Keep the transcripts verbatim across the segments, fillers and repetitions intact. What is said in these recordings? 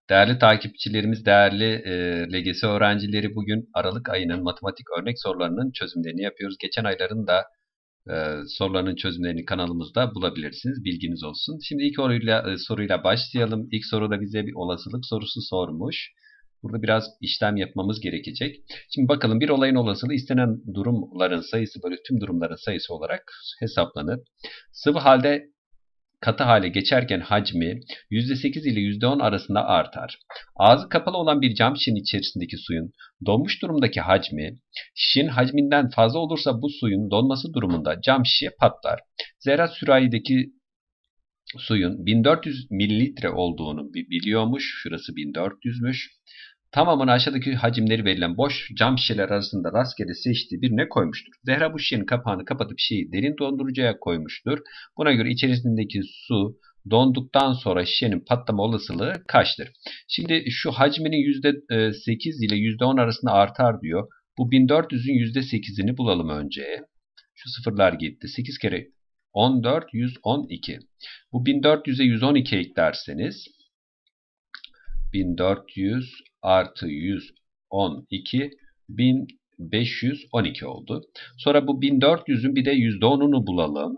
Değerli takipçilerimiz, değerli e, L G S öğrencileri, bugün Aralık ayının matematik örnek sorularının çözümlerini yapıyoruz. Geçen ayların da e, sorularının çözümlerini kanalımızda bulabilirsiniz. Bilginiz olsun. Şimdi ilk soruyla, e, soruyla başlayalım. İlk soruda bize bir olasılık sorusu sormuş. Burada biraz işlem yapmamız gerekecek. Şimdi bakalım, bir olayın olasılığı istenen durumların sayısı bölü tüm durumların sayısı olarak hesaplanır. Sıvı halde katı hale geçerken hacmi yüzde sekiz ile yüzde on arasında artar. Ağzı kapalı olan bir cam şişenin içerisindeki suyun donmuş durumdaki hacmi, şişenin hacminden fazla olursa bu suyun donması durumunda cam şişe patlar. Zehra sürahideki suyun bin dört yüz mililitre olduğunu biliyormuş. Şurası bin dört yüzmüş. Tamamını aşağıdaki hacimleri verilen boş cam şişeler arasında rastgele seçtiği birine koymuştur. Zehra bu şişenin kapağını kapatıp şişeyi derin dondurucuya koymuştur. Buna göre içerisindeki su donduktan sonra şişenin patlama olasılığı kaçtır? Şimdi şu hacminin yüzde sekiz ile yüzde on arasında artar diyor. Bu bin dört yüzün yüzde sekizini bulalım önce. Şu sıfırlar gitti. sekiz kere on dört, yüz on iki. Bu bin dört yüze yüz on iki eklerseniz bin dört yüz artı yüz on iki bin beş yüz on iki oldu. Sonra bu bin dört yüzün bir de yüzde onunu bulalım.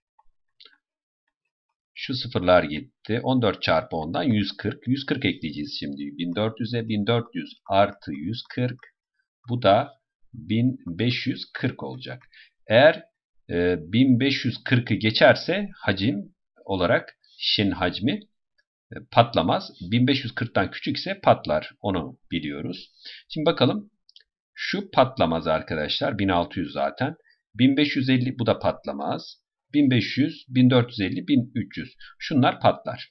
Şu sıfırlar gitti. on dört çarpı ondan yüz kırk. yüz kırk ekleyeceğiz şimdi. bin dört yüze bin dört yüz artı yüz kırk. Bu da bin beş yüz kırk olacak. Eğer e, bin beş yüz kırkı geçerse hacim olarak şişenin hacmi patlamaz. bin beş yüz kırktan küçükse patlar. Onu biliyoruz. Şimdi bakalım. Şu patlamaz arkadaşlar. bin altı yüz zaten. bin beş yüz elli bu da patlamaz. bin beş yüz, bin dört yüz elli, bin üç yüz. Şunlar patlar.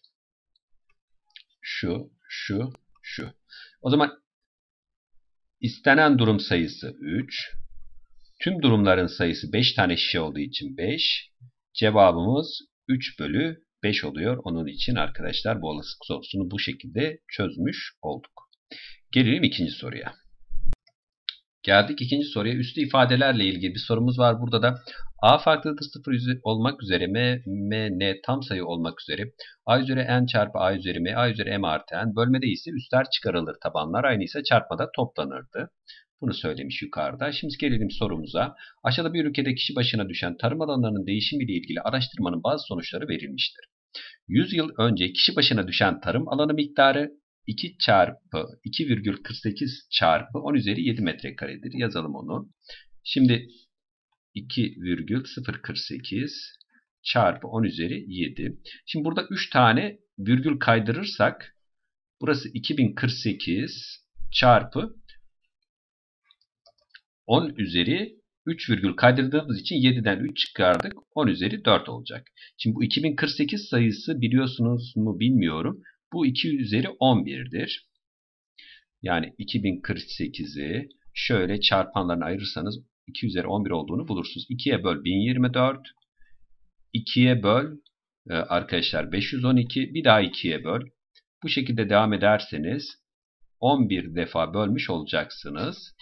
Şu, şu, şu. O zaman istenen durum sayısı üç. Tüm durumların sayısı beş tane şişe olduğu için beş. Cevabımız üç bölü beş oluyor. Onun için arkadaşlar bu olasılık sorusunu bu şekilde çözmüş olduk. Gelelim ikinci soruya. Geldik ikinci soruya. Üstü ifadelerle ilgili bir sorumuz var. Burada da a farklıdır sıfır olmak üzere m, m, n tam sayı olmak üzere a üzeri n çarpı a üzeri m, a üzeri m artı n. Bölmede ise üstler çıkarılır, tabanlar aynıysa çarpmada toplanırdı. Bunu söylemiş yukarıda. Şimdi gelelim sorumuza. Aşağıda bir ülkede kişi başına düşen tarım alanlarının değişimiyle ilgili araştırmanın bazı sonuçları verilmiştir. yüz yıl önce kişi başına düşen tarım alanı miktarı iki çarpı iki virgül kırk sekiz çarpı on üzeri yedi metrekaredir. Yazalım onu. Şimdi iki virgül sıfır kırk sekiz çarpı on üzeri yedi. Şimdi burada üç tane virgül kaydırırsak burası iki bin kırk sekiz çarpı on üzeri üç virgül kaydırdığımız için yediden üç çıkardık. on üzeri dört olacak. Şimdi bu iki bin kırk sekiz sayısı biliyorsunuz mu bilmiyorum. Bu iki üzeri on bir'dir. Yani iki bin kırk sekizi şöyle çarpanlarına ayırırsanız iki üzeri on bir olduğunu bulursunuz. ikiye böl bin yirmi dört. ikiye böl arkadaşlar beş yüz on iki. Bir daha ikiye böl. Bu şekilde devam ederseniz on bir defa bölmüş olacaksınız.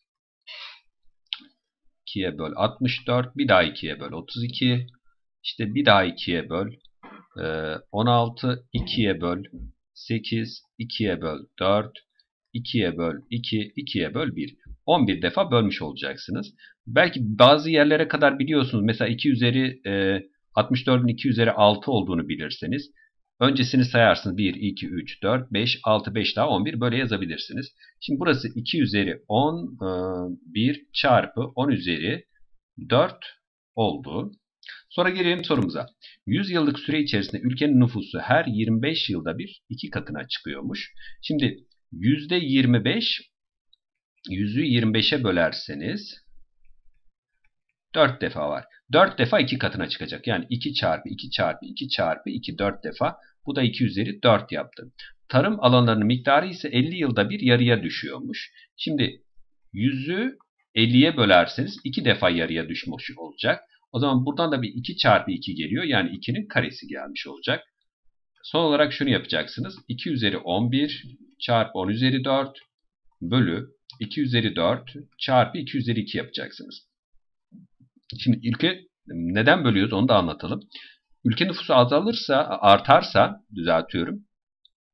ikiye böl altmış dört. Bir daha ikiye böl otuz iki. İşte bir daha ikiye böl on altı. ikiye böl sekiz. ikiye böl dört. ikiye böl iki. ikiye böl bir. on bir defa bölmüş olacaksınız. Belki bazı yerlere kadar biliyorsunuz. Mesela iki üzeri altmış dördün iki üzeri altı olduğunu bilirseniz öncesini sayarsınız. bir, iki, üç, dört, beş, altı, beş daha on bir böyle yazabilirsiniz. Şimdi burası iki üzeri on bir çarpı on üzeri dört oldu. Sonra gelelim sorumuza. yüz yıllık süre içerisinde ülkenin nüfusu her yirmi beş yılda bir iki katına çıkıyormuş. Şimdi yüzde yirmi beş, yüzü yirmi beşe bölerseniz dört defa var. dört defa iki katına çıkacak. Yani iki çarpı iki çarpı iki çarpı iki dört defa. Bu da iki üzeri dört yaptı. Tarım alanlarının miktarı ise elli yılda bir yarıya düşüyormuş. Şimdi yüzü elliye bölerseniz iki defa yarıya düşmüş olacak. O zaman buradan da bir iki çarpı iki geliyor. Yani ikinin karesi gelmiş olacak. Son olarak şunu yapacaksınız. iki üzeri on bir çarpı on üzeri dört bölü iki üzeri dört çarpı iki üzeri iki yapacaksınız. Şimdi ülke neden bölüyoruz onu da anlatalım. Ülke nüfusu azalırsa, artarsa, düzeltiyorum.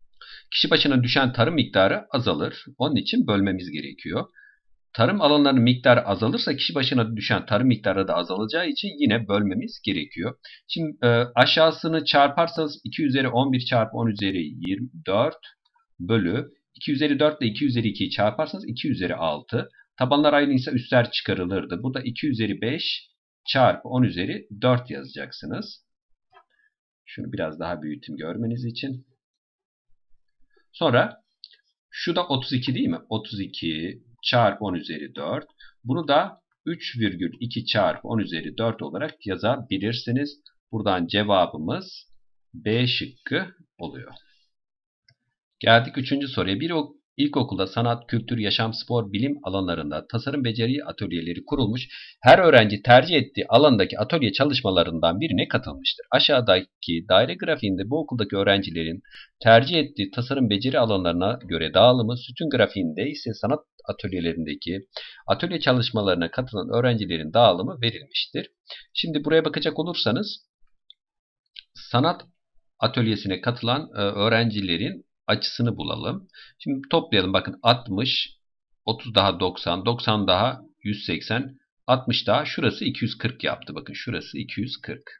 Kişi başına düşen tarım miktarı azalır. Onun için bölmemiz gerekiyor. Tarım alanlarının miktarı azalırsa kişi başına düşen tarım miktarı da azalacağı için yine bölmemiz gerekiyor. Şimdi e, aşağısını çarparsanız iki üzeri on bir çarpı on üzeri yirmi dört bölü iki üzeri dört ile iki üzeri ikiyi çarparsanız iki üzeri altı. Tabanlar aynıysa üstler çıkarılırdı. Bu da iki üzeri beş çarpı on üzeri dört yazacaksınız. Şunu biraz daha büyütün görmeniz için. Sonra şu da otuz iki değil mi? otuz iki çarpı on üzeri dört. Bunu da üç virgül iki çarpı on üzeri dört olarak yazabilirsiniz. Buradan cevabımız B şıkkı oluyor. Geldik üçüncü soruya. Bir ilkokulda sanat, kültür, yaşam, spor, bilim alanlarında tasarım beceri atölyeleri kurulmuş. Her öğrenci tercih ettiği alandaki atölye çalışmalarından birine katılmıştır. Aşağıdaki daire grafiğinde bu okuldaki öğrencilerin tercih ettiği tasarım beceri alanlarına göre dağılımı, sütun grafiğinde ise sanat atölyelerindeki atölye çalışmalarına katılan öğrencilerin dağılımı verilmiştir. Şimdi buraya bakacak olursanız sanat atölyesine katılan öğrencilerin açısını bulalım. Şimdi toplayalım. Bakın altmış, otuz daha doksan, doksan daha yüz seksen, altmış daha şurası iki yüz kırk yaptı. Bakın şurası iki yüz kırk.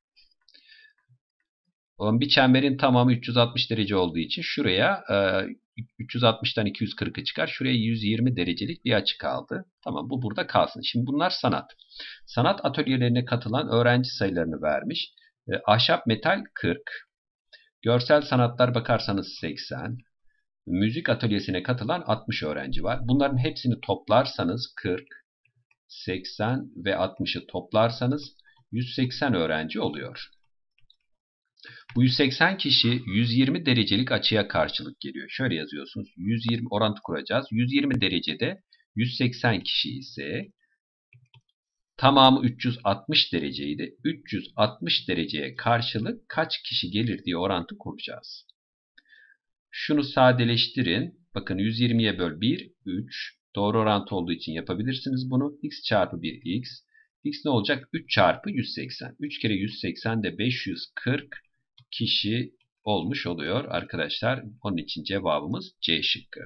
Bir çemberin tamamı üç yüz altmış derece olduğu için şuraya üç yüz altmıştan iki yüz kırkı çıkar. Şuraya yüz yirmi derecelik bir açı kaldı. Tamam, bu burada kalsın. Şimdi bunlar sanat. Sanat atölyelerine katılan öğrenci sayılarını vermiş. Ahşap metal kırk. Görsel sanatlar bakarsanız seksen. Müzik atölyesine katılan altmış öğrenci var. Bunların hepsini toplarsanız kırk, seksen ve altmışı toplarsanız yüz seksen öğrenci oluyor. Bu yüz seksen kişi yüz yirmi derecelik açıya karşılık geliyor. Şöyle yazıyorsunuz. yüz yirmi orantı kuracağız. yüz yirmi derecede yüz seksen kişi ise tamamı üç yüz altmış dereceydi. üç yüz altmış dereceye karşılık kaç kişi gelir diye orantı kuracağız. Şunu sadeleştirin. Bakın yüz yirmiye böl bir, üç. Doğru orantı olduğu için yapabilirsiniz bunu. X çarpı bir x. X ne olacak? üç çarpı yüz seksen. üç kere yüz seksen de beş yüz kırk kişi olmuş oluyor arkadaşlar. Onun için cevabımız C şıkkı.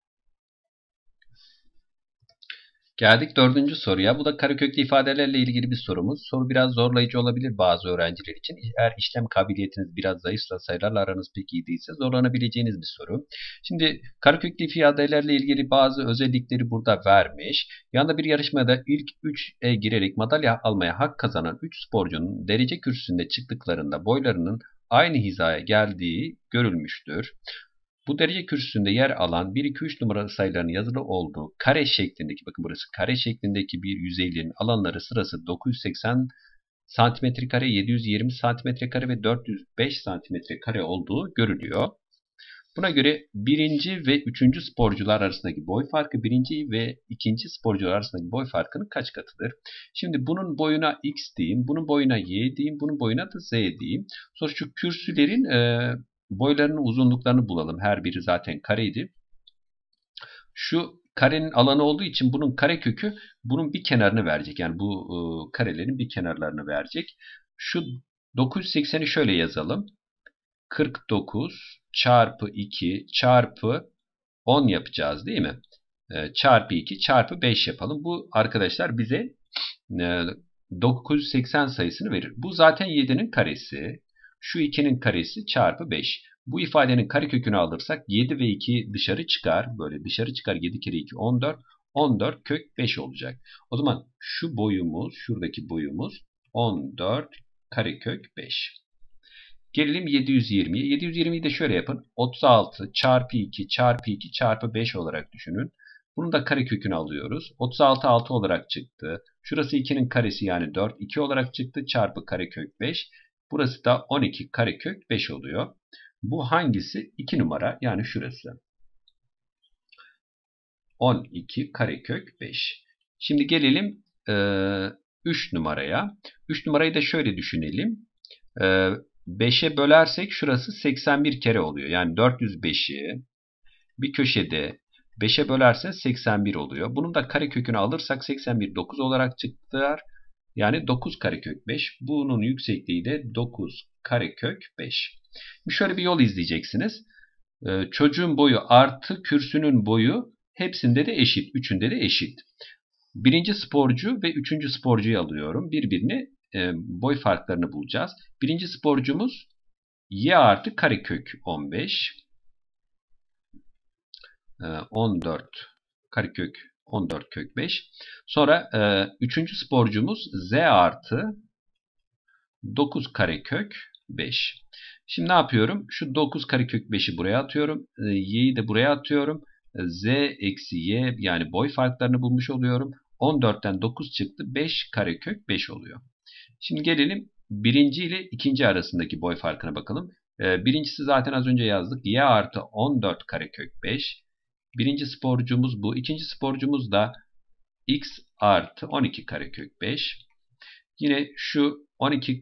Geldik dördüncü soruya. Bu da kareköklü ifadelerle ilgili bir sorumuz. Soru biraz zorlayıcı olabilir bazı öğrenciler için. Eğer işlem kabiliyetiniz biraz zayıfsa, sayılarla aranız pek iyi değilse zorlanabileceğiniz bir soru. Şimdi kareköklü ifadelerle ilgili bazı özellikleri burada vermiş. Yanında bir yarışmada ilk üçe girerek madalya almaya hak kazanan üç sporcunun derece kürsüsünde çıktıklarında boylarının aynı hizaya geldiği görülmüştür. Bu derece kürsüsünde yer alan bir, iki, üç numaralı sayıların yazılı olduğu kare şeklindeki, bakın burası kare şeklindeki bir yüzeylerin alanları sırası dokuz yüz seksen santimetre kare, yedi yüz yirmi santimetre kare ve dört yüz beş santimetre kare olduğu görülüyor. Buna göre birinci ve üçüncü sporcular arasındaki boy farkı birinci ve ikinci sporcular arasındaki boy farkının kaç katıdır? Şimdi bunun boyuna x diyeyim, bunun boyuna y diyeyim, bunun boyuna da z diyeyim. Sonra şu kürsülerin e, boylarının uzunluklarını bulalım. Her biri zaten kareydi. Şu karenin alanı olduğu için bunun karekökü bunun bir kenarını verecek. Yani bu e, karelerin bir kenarlarını verecek. Şu dokuz yüz sekseni şöyle yazalım. kırk dokuz çarpı iki çarpı on yapacağız değil mi? E, çarpı iki çarpı beş yapalım. Bu arkadaşlar bize e, dokuz yüz seksen sayısını verir. Bu zaten yedinin karesi. Şu ikinin karesi çarpı beş. Bu ifadenin karekökünü alırsak yedi ve iki dışarı çıkar. Böyle dışarı çıkar. yedi kere iki on dört. on dört kök beş olacak. O zaman şu boyumuz, şuradaki boyumuz on dört karekök beş. Gelelim yedi yüz yirmiye. yedi yüz yirmiyi de şöyle yapın. otuz altı çarpı iki çarpı iki çarpı beş olarak düşünün. Bunun da karekökünü alıyoruz. otuz altı altı olarak çıktı. Şurası ikinin karesi yani dört. iki olarak çıktı. Çarpı karekök beş. Burası da on iki karekök beş oluyor. Bu hangisi? iki numara yani şurası. on iki karekök beş. Şimdi gelelim e, üç numaraya. üç numarayı da şöyle düşünelim. E, beşe bölersek şurası seksen bir kere oluyor. Yani dört yüz beşi bir köşede beşe bölersek seksen bir oluyor. Bunun da karekökünü alırsak seksen bir dokuz olarak çıktılar. Yani dokuz karekök beş. Bunun yüksekliği de dokuz karekök beş. Şimdi şöyle bir yol izleyeceksiniz. E, çocuğun boyu artı kürsünün boyu hepsinde de eşit. Üçünde de eşit. Birinci sporcu ve üçüncü sporcuyu alıyorum. Birbirini e, boy farklarını bulacağız. Birinci sporcumuz y artı karekök on beş. E, on dört karekök on dört kök beş. Sonra e, üçüncü sporcumuz z artı dokuz karekök beş. Şimdi ne yapıyorum? Şu dokuz karekök beşi buraya atıyorum. E, y'yi de buraya atıyorum. E, z eksi y yani boy farklarını bulmuş oluyorum. on dörtten dokuz çıktı. beş karekök beş oluyor. Şimdi gelelim birinci ile ikinci arasındaki boy farkına bakalım. E, birincisi zaten az önce yazdık. Y artı on dört karekök beş. Birinci sporcumuz bu. İkinci sporcumuz da x artı on iki karekök beş. Yine şu on iki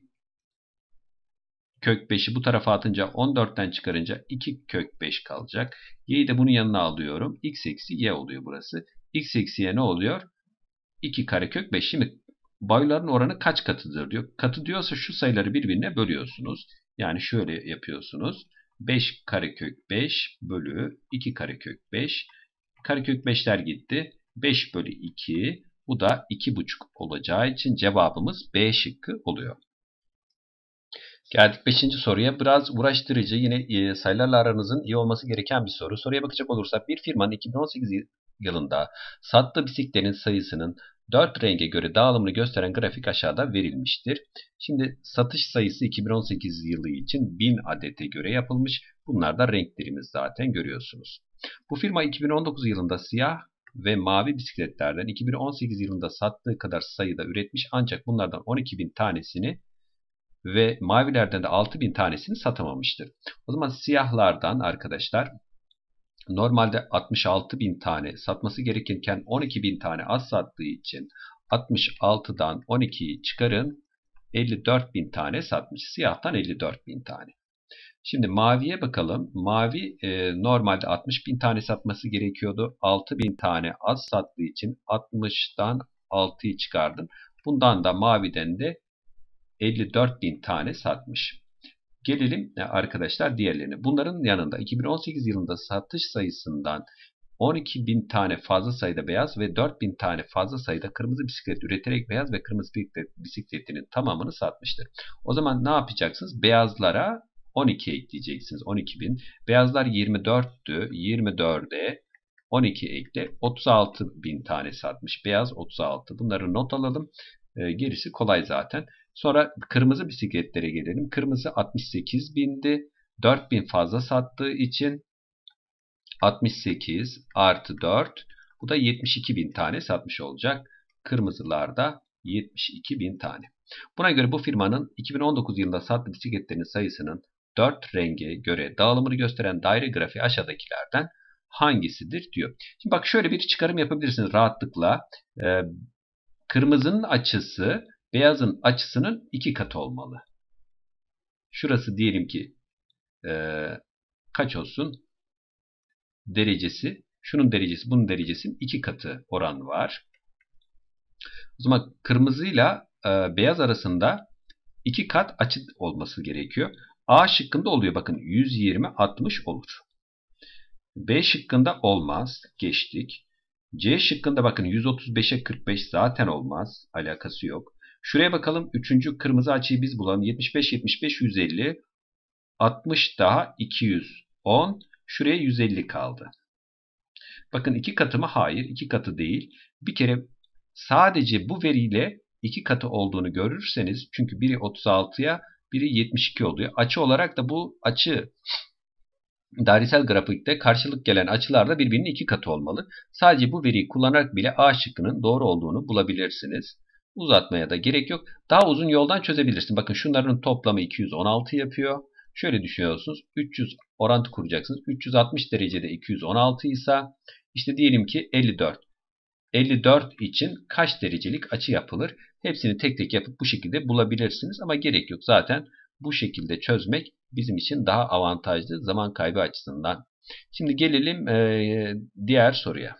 kök beşi bu tarafa atınca on dörtten çıkarınca iki kök beş kalacak. Y'yi de bunun yanına alıyorum. X eksi y oluyor burası. X eksi y ne oluyor? iki karekök beş. Şimdi boyların oranı kaç katıdır diyor. Katı diyorsa şu sayıları birbirine bölüyorsunuz. Yani şöyle yapıyorsunuz. beş karekök beş bölü iki karekök beş. Karekök beşler gitti. beş bölü iki. Bu da iki buçuk olacağı için cevabımız B şıkkı oluyor. Geldik beşinci soruya. Biraz uğraştırıcı, yine sayılarla aranızın iyi olması gereken bir soru. Soruya bakacak olursak bir firmanın iki bin on sekiz yılında sattığı bisikletlerin sayısının dört renge göre dağılımını gösteren grafik aşağıda verilmiştir. Şimdi satış sayısı iki bin on sekiz yılı için bin adete göre yapılmış. Bunlar da renklerimiz zaten görüyorsunuz. Bu firma iki bin on dokuz yılında siyah ve mavi bisikletlerden iki bin on sekiz yılında sattığı kadar sayıda üretmiş, ancak bunlardan on iki bin tanesini ve mavilerden de altı bin tanesini satamamıştır. O zaman siyahlardan arkadaşlar normalde altmış altı bin tane satması gerekirken on iki bin tane az sattığı için altmış altıdan on ikiyi çıkarın, elli dört bin tane satmış. Siyahtan elli dört bin tane. Şimdi maviye bakalım. Mavi e, normalde altmış bin tane satması gerekiyordu. altı bin tane az sattığı için altmıştan altıyı çıkardım. Bundan da maviden de elli dört bin tane satmış. Gelelim arkadaşlar diğerlerine. Bunların yanında iki bin on sekiz yılında satış sayısından on iki bin tane fazla sayıda beyaz ve dört bin tane fazla sayıda kırmızı bisiklet üreterek beyaz ve kırmızı bisikletinin tamamını satmıştır. O zaman ne yapacaksınız? Beyazlara on iki ekleyeceksiniz. on iki bin. Beyazlar yirmi dörttü. yirmi dörde on iki ekle. otuz altı bin tane satmış. Beyaz otuz altı. Bunları not alalım. E, gerisi kolay zaten. Sonra kırmızı bisikletlere gelelim. Kırmızı altmış sekiz bindi. dört bin fazla sattığı için altmış sekiz artı dört. Bu da yetmiş iki bin tane satmış olacak. Kırmızılarda yetmiş iki bin tane. Buna göre bu firmanın iki bin on dokuz yılında sattığı bisikletlerin sayısının dört renge göre dağılımını gösteren daire grafiği aşağıdakilerden hangisidir diyor. Şimdi bak şöyle bir çıkarım yapabilirsiniz rahatlıkla. Ee, kırmızının açısı beyazın açısının iki katı olmalı. Şurası diyelim ki e, kaç olsun? Derecesi. Şunun derecesi bunun derecesinin iki katı oran var. O zaman kırmızıyla e, beyaz arasında iki kat açı olması gerekiyor. A şıkkında oluyor. Bakın yüz yirmi altmış olur. B şıkkında olmaz. Geçtik. C şıkkında bakın yüz otuz beşe kırk beş zaten olmaz. Alakası yok. Şuraya bakalım. Üçüncü kırmızı açıyı biz bulalım. yetmiş beş yetmiş beş yüz elli. altmış daha iki yüz on. Şuraya yüz elli kaldı. Bakın iki katı mı? Hayır. iki katı değil. Bir kere sadece bu veriyle iki katı olduğunu görürseniz, çünkü biri otuz altıya biri yetmiş iki oluyor. Açı olarak da bu açı dairesel grafikte karşılık gelen açılar da birbirinin iki katı olmalı. Sadece bu veriyi kullanarak bile A şıkkının doğru olduğunu bulabilirsiniz. Uzatmaya da gerek yok. Daha uzun yoldan çözebilirsin. Bakın şunların toplamı iki yüz on altı yapıyor. Şöyle düşünüyorsunuz. üç yüz orantı kuracaksınız. üç yüz altmış derecede iki yüz on altı ise işte diyelim ki elli dört. elli dört için kaç derecelik açı yapılır? Hepsini tek tek yapıp bu şekilde bulabilirsiniz ama gerek yok. Zaten bu şekilde çözmek bizim için daha avantajlı zaman kaybı açısından. Şimdi gelelim e, diğer soruya.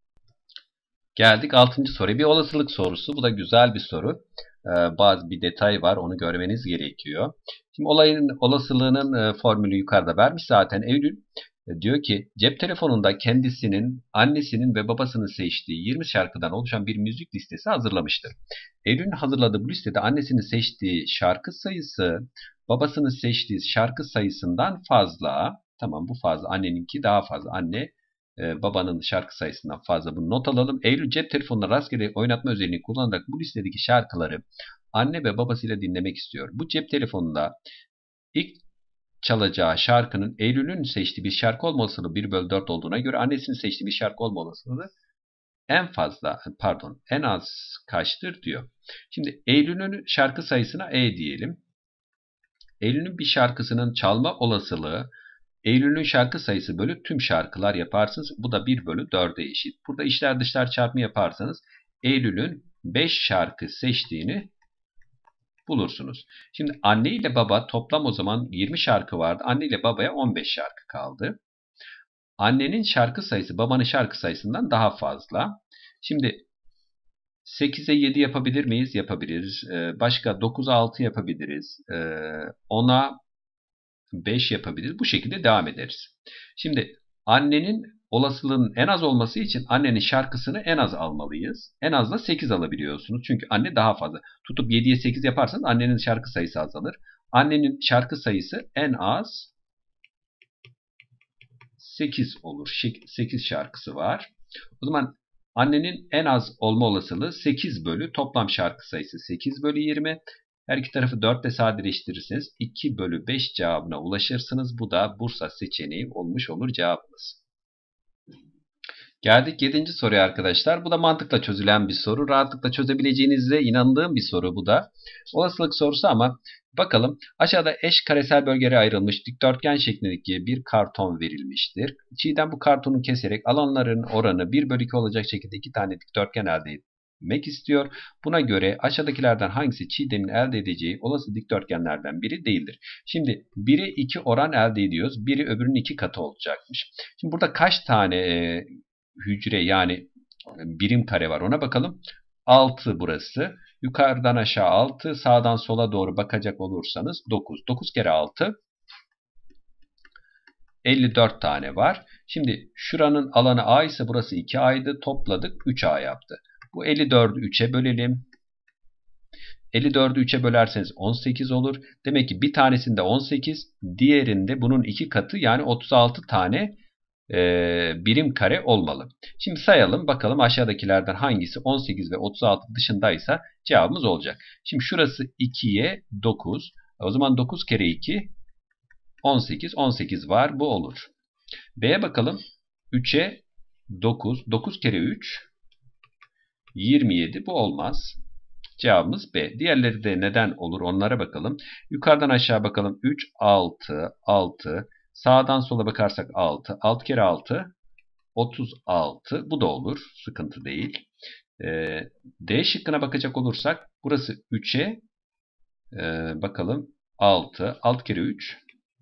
Geldik altıncı soruya. Bir olasılık sorusu. Bu da güzel bir soru. Ee, bazı bir detay var. Onu görmeniz gerekiyor. Şimdi olayın olasılığının e, formülü yukarıda vermiş zaten. Eylül E, diyor ki cep telefonunda kendisinin, annesinin ve babasının seçtiği yirmi şarkıdan oluşan bir müzik listesi hazırlamıştır. Eylül'ün hazırladığı bu listede annesinin seçtiği şarkı sayısı babasının seçtiği şarkı sayısından fazla. Tamam, bu fazla. Anneninki daha fazla. Anne e, babanın şarkı sayısından fazla. Bunu not alalım. Eylül cep telefonunda rastgele oynatma özelliğini kullanarak bu listedeki şarkıları anne ve babasıyla dinlemek istiyor. Bu cep telefonunda ilk çalacağı şarkının Eylül'ün seçtiği bir şarkı olma olasılığı bir bölü dört olduğuna göre annesinin seçtiği bir şarkı olma olasılığı en fazla, pardon, en az kaçtır diyor. Şimdi Eylül'ün şarkı sayısına E diyelim. Eylül'ün bir şarkısının çalma olasılığı Eylül'ün şarkı sayısı bölü tüm şarkılar yaparsınız. Bu da bir bölü dörde eşit. Burada içler dışlar çarpımı yaparsanız Eylül'ün beş şarkı seçtiğini bulursunuz. Şimdi anne ile baba toplam o zaman yirmi şarkı vardı. Anne ile babaya on beş şarkı kaldı. Annenin şarkı sayısı babanın şarkı sayısından daha fazla. Şimdi sekize yedi yapabilir miyiz? Yapabiliriz. Başka dokuza altı yapabiliriz. ona beş yapabiliriz. Bu şekilde devam ederiz. Şimdi annenin olasılığının en az olması için annenin şarkısını en az almalıyız. En az da sekiz alabiliyorsunuz. Çünkü anne daha fazla. Tutup yediye sekiz yaparsanız annenin şarkı sayısı azalır. Annenin şarkı sayısı en az sekiz olur. sekiz şarkısı var. O zaman annenin en az olma olasılığı sekiz bölü toplam şarkı sayısı sekiz bölü yirmi. Her iki tarafı dört ile sadeleştirirseniz iki bölü beş cevabına ulaşırsınız. Bu da Bursa seçeneği olmuş olur cevabımız. Geldik yedinci soruya arkadaşlar. Bu da mantıkla çözülen bir soru. Rahatlıkla çözebileceğinize inandığım bir soru bu da. Olasılık sorusu ama bakalım. Aşağıda eş karesel bölgelere ayrılmış dikdörtgen şeklindeki bir karton verilmiştir. Çiğdem bu kartonu keserek alanların oranı bir bölü iki olacak şekilde iki tane dikdörtgen elde etmek istiyor. Buna göre aşağıdakilerden hangisi Çiğdem'in elde edeceği olası dikdörtgenlerden biri değildir. Şimdi biri iki oran elde ediyoruz. Biri öbürünün iki katı olacakmış. Şimdi burada kaç tane e, hücre yani birim kare var ona bakalım. altı burası. Yukarıdan aşağı altı. Sağdan sola doğru bakacak olursanız dokuz. dokuz kere altı. elli dört tane var. Şimdi şuranın alanı A ise burası iki A'ydı. Topladık üç A yaptı. Bu elli dördü üçe bölelim. elli dördü üçe bölerseniz on sekiz olur. Demek ki bir tanesinde on sekiz, diğerinde bunun iki katı yani otuz altı tane e, birim kare olmalı. Şimdi sayalım bakalım aşağıdakilerden hangisi on sekiz ve otuz altı dışındaysa cevabımız olacak. Şimdi şurası ikiye dokuz. O zaman dokuz kere iki on sekiz. on sekiz var, bu olur. B'ye bakalım. üçe dokuz. dokuz kere üç yirmi yedi, bu olmaz. Cevabımız B. Diğerleri de neden olur onlara bakalım. Yukarıdan aşağı bakalım. üç, altı, altı. Sağdan sola bakarsak altı. altı kere altı otuz altı. Bu da olur. Sıkıntı değil. Ee, D şıkkına bakacak olursak burası üçe e, bakalım altı. altı kere üç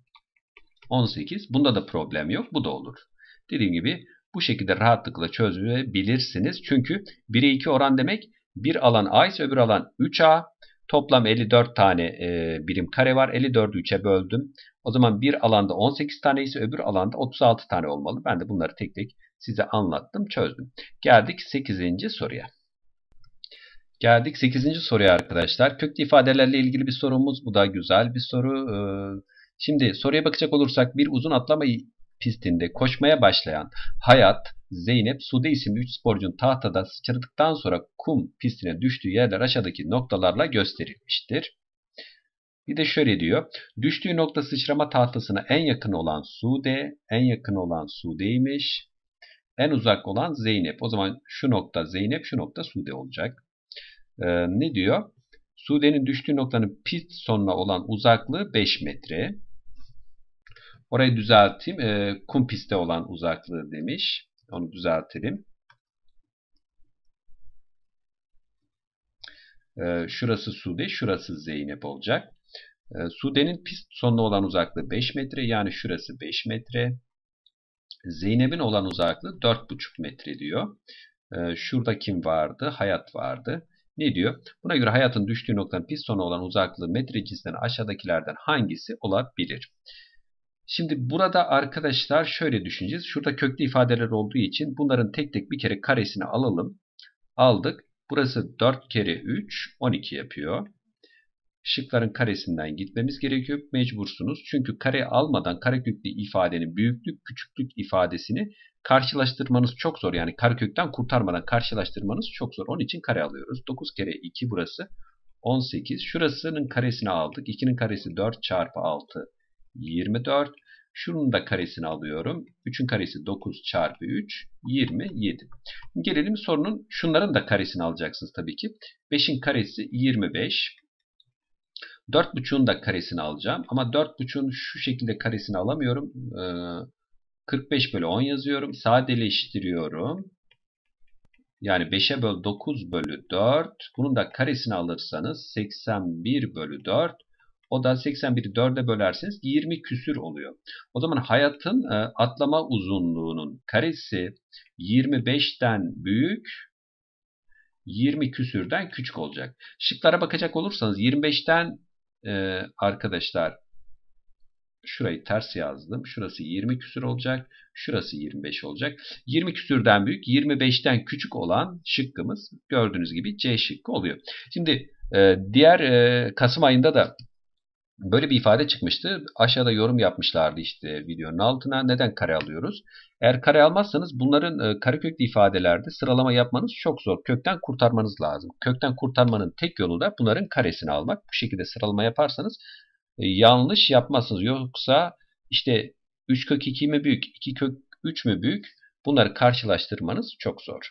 on sekiz. Bunda da problem yok. Bu da olur. Dediğim gibi bu şekilde rahatlıkla çözebilirsiniz. Çünkü bire iki oran demek bir alan A ise öbür alan üç A. Toplam elli dört tane e, birim kare var. elli dördü üçe böldüm. O zaman bir alanda on sekiz tane ise öbür alanda otuz altı tane olmalı. Ben de bunları tek tek size anlattım, çözdüm. Geldik sekizinci soruya. Geldik sekizinci soruya arkadaşlar. Köklü ifadelerle ilgili bir sorumuz. Bu da güzel bir soru. Ee, şimdi soruya bakacak olursak bir uzun atlama pistinde koşmaya başlayan Hayat, Zeynep, Sude isimli üç sporcunun tahtada sıçradıktan sonra kum pistine düştüğü yerler aşağıdaki noktalarla gösterilmiştir. Bir de şöyle diyor. Düştüğü nokta sıçrama tahtasına en yakın olan Sude, en yakın olan Sude'ymiş. En uzak olan Zeynep. O zaman şu nokta Zeynep, şu nokta Sude olacak. Ee, ne diyor? Sude'nin düştüğü noktanın pist sonuna olan uzaklığı beş metre. Orayı düzelteyim. E, kum pistte olan uzaklığı demiş. Onu düzeltelim. E, şurası Sude, şurası Zeynep olacak. E, Sude'nin pist sonuna olan uzaklığı beş metre. Yani şurası beş metre. Zeynep'in olan uzaklığı dört buçuk metre diyor. E, şurada kim vardı? Hayat vardı. Ne diyor? Buna göre Hayat'ın düştüğü noktanın pist sonuna olan uzaklığı metre cinsinden aşağıdakilerden hangisi olabilir? Şimdi burada arkadaşlar şöyle düşüneceğiz. Şurada köklü ifadeler olduğu için bunların tek tek bir kere karesini alalım. Aldık. Burası dört kere üç, on iki yapıyor. Şıkların karesinden gitmemiz gerekiyor. Mecbursunuz. Çünkü kare almadan kareköklü ifadenin büyüklük küçüklük ifadesini karşılaştırmanız çok zor. Yani karekökten kurtarmadan karşılaştırmanız çok zor. Onun için kare alıyoruz. dokuz kere iki burası on sekiz. Şurasının karesini aldık. ikinin karesi dört çarpı altı yirmi dört. Şunun da karesini alıyorum. üçün karesi dokuz çarpı üç yirmi yedi. Gelelim sorunun şunların da karesini alacaksınız tabii ki. beşin karesi yirmi beş. dört buçuğun da karesini alacağım. Ama dört buçuğun şu şekilde karesini alamıyorum. kırk beş bölü on yazıyorum. Sadeleştiriyorum. Yani beşe böl dokuz bölü dört. Bunun da karesini alırsanız seksen bir bölü dört. O da seksen biri dörde bölerseniz yirmi küsür oluyor. O zaman hayatın atlama uzunluğunun karesi yirmi beşten büyük, yirmi küsürden küçük olacak. Şıklara bakacak olursanız yirmi beşten e, arkadaşlar şurayı ters yazdım. Şurası yirmi küsür olacak. Şurası yirmi beş olacak. yirmi küsürden büyük, yirmi beşten küçük olan şıkkımız gördüğünüz gibi C şıkkı oluyor. Şimdi e, diğer e, Kasım ayında da böyle bir ifade çıkmıştı. Aşağıda yorum yapmışlardı işte videonun altına. Neden kare alıyoruz? Eğer kare almazsanız bunların e, kareköklü ifadelerde sıralama yapmanız çok zor. Kökten kurtarmanız lazım. Kökten kurtarmanın tek yolu da bunların karesini almak. Bu şekilde sıralama yaparsanız e, yanlış yapmazsınız. Yoksa işte üç kök iki mi büyük, iki kök üç mü büyük? Bunları karşılaştırmanız çok zor.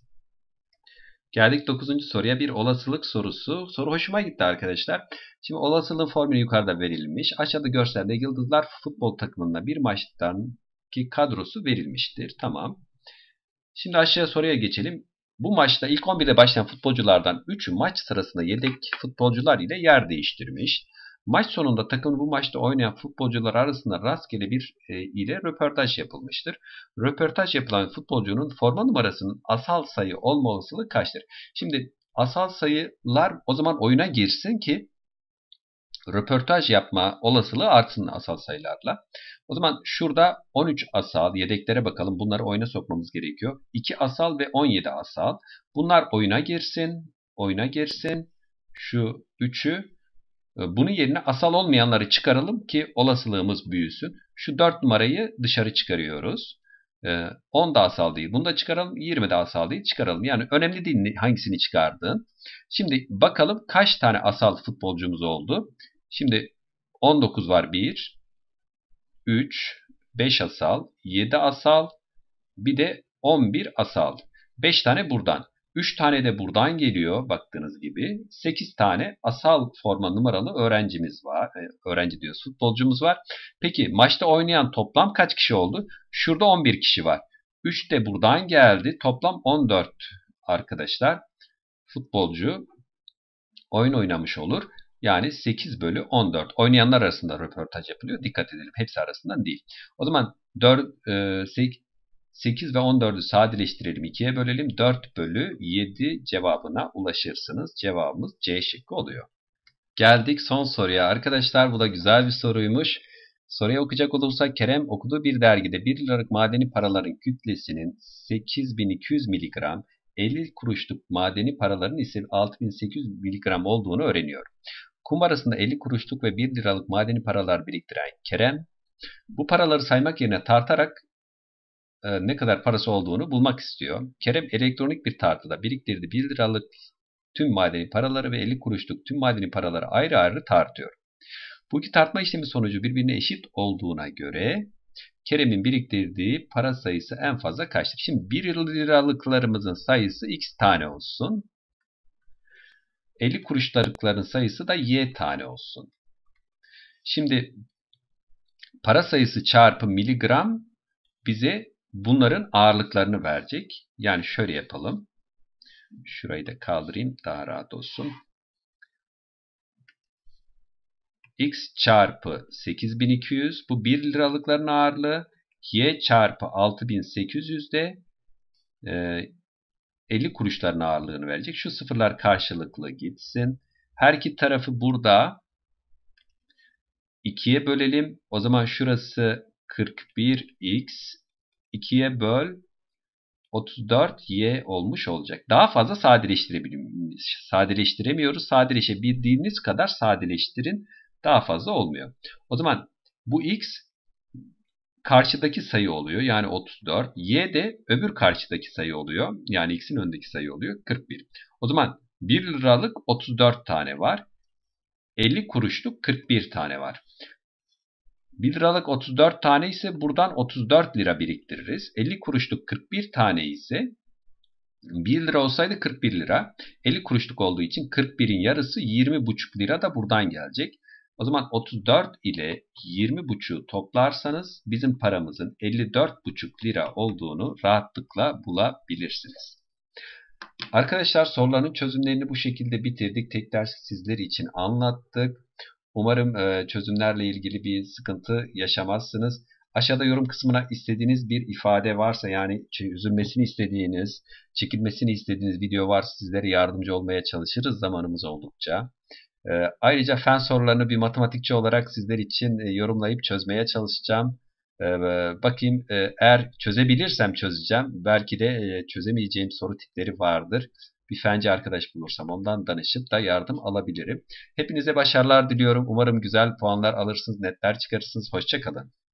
Geldik dokuzuncu soruya, bir olasılık sorusu. Soru hoşuma gitti arkadaşlar. Şimdi olasılığın formülü yukarıda verilmiş. Aşağıda görselde Yıldızlar futbol takımında bir maçtan ki kadrosu verilmiştir. Tamam. Şimdi aşağıya soruya geçelim. Bu maçta ilk on birde başlayan futbolculardan üçü maç sırasında yedek futbolcular ile yer değiştirmiş. Maç sonunda takımın bu maçta oynayan futbolcular arasında rastgele bir e, ile röportaj yapılmıştır. Röportaj yapılan futbolcunun forma numarasının asal sayı olma olasılığı kaçtır? Şimdi asal sayılar o zaman oyuna girsin ki röportaj yapma olasılığı artsın asal sayılarla. O zaman şurada on üç asal, yedeklere bakalım. Bunları oyuna sokmamız gerekiyor. iki asal ve on yedi asal. Bunlar oyuna girsin. Oyuna girsin. Şu üçü. Bunun yerine asal olmayanları çıkaralım ki olasılığımız büyüsün. Şu dört numarayı dışarı çıkarıyoruz. on da asal değil. Bunu da çıkaralım. yirmi de asal değil. Çıkaralım. Yani önemli değil hangisini çıkardığın. Şimdi bakalım kaç tane asal futbolcumuz oldu. Şimdi on dokuz var. bir, üç, beş asal, yedi asal, bir de on bir asal. beş tane buradan. üç tane de buradan geliyor baktığınız gibi. sekiz tane asal forma numaralı öğrencimiz var. Öğrenci diyoruz, futbolcumuz var. Peki maçta oynayan toplam kaç kişi oldu? Şurada on bir kişi var. üç de buradan geldi. Toplam on dört arkadaşlar. Futbolcu oyun oynamış olur. Yani sekiz bölü on dört. Oynayanlar arasında röportaj yapılıyor. Dikkat edelim. Hepsi arasından değil. O zaman dört, sekiz ve on dördü sadeleştirelim. ikiye bölelim. dört bölü yedi cevabına ulaşırsınız. Cevabımız C şıkkı oluyor. Geldik son soruya. Arkadaşlar bu da güzel bir soruymuş. Soruya okuyacak olursak Kerem okuduğu bir dergide bir liralık madeni paraların kütlesinin sekiz bin iki yüz miligram, elli kuruşluk madeni paraların ise altı bin sekiz yüz miligram olduğunu öğreniyor. Kumbarasında elli kuruşluk ve bir liralık madeni paralar biriktiren Kerem, bu paraları saymak yerine tartarak e, ne kadar parası olduğunu bulmak istiyor. Kerem elektronik bir tartıda biriktirdiği bir liralık tüm madeni paraları ve elli kuruşluk tüm madeni paraları ayrı ayrı tartıyor. Bu iki tartma işlemi sonucu birbirine eşit olduğuna göre Kerem'in biriktirdiği para sayısı en fazla kaçtır? Şimdi bir liralıklarımızın sayısı x tane olsun. elli kuruşlarlıkların sayısı da y tane olsun. Şimdi para sayısı çarpı miligram bize bunların ağırlıklarını verecek. Yani şöyle yapalım. Şurayı da kaldırayım daha rahat olsun. X çarpı sekiz bin iki yüz bu bir liralıkların ağırlığı. Y çarpı altı bin sekiz yüz de e, elli kuruşların ağırlığını verecek. Şu sıfırlar karşılıklı gitsin. Her iki tarafı burada ikiye bölelim. O zaman şurası kırk bir x. ikiye böl otuz dört y olmuş olacak. Daha fazla sadeleştiremiyoruz. Sadeleşebildiğiniz kadar sadeleştirin. Daha fazla olmuyor. O zaman bu x karşıdaki sayı oluyor. Yani otuz dört. Y de öbür karşıdaki sayı oluyor. Yani x'in önündeki sayı oluyor. kırk bir. O zaman bir liralık otuz dört tane var. elli kuruşluk kırk bir tane var. bir liralık otuz dört tane ise buradan otuz dört lira biriktiririz. elli kuruşluk kırk bir tane ise bir lira olsaydı kırk bir lira. elli kuruşluk olduğu için kırk birin yarısı yirmi buçuk lira da buradan gelecek. O zaman otuz dört ile yirmi buçuğu toplarsanız bizim paramızın elli dört buçuk lira olduğunu rahatlıkla bulabilirsiniz. Arkadaşlar soruların çözümlerini bu şekilde bitirdik. Tek dersi sizler için anlattık. Umarım çözümlerle ilgili bir sıkıntı yaşamazsınız. Aşağıda yorum kısmına istediğiniz bir ifade varsa, yani üzülmesini istediğiniz, çekilmesini istediğiniz video varsa sizlere yardımcı olmaya çalışırız zamanımız oldukça. Ayrıca fen sorularını bir matematikçi olarak sizler için yorumlayıp çözmeye çalışacağım. Bakayım, eğer çözebilirsem çözeceğim. Belki de çözemeyeceğim soru tipleri vardır. Bir fenci arkadaş bulursam ondan danışıp da yardım alabilirim. Hepinize başarılar diliyorum. Umarım güzel puanlar alırsınız, netler çıkarırsınız. Hoşça kalın.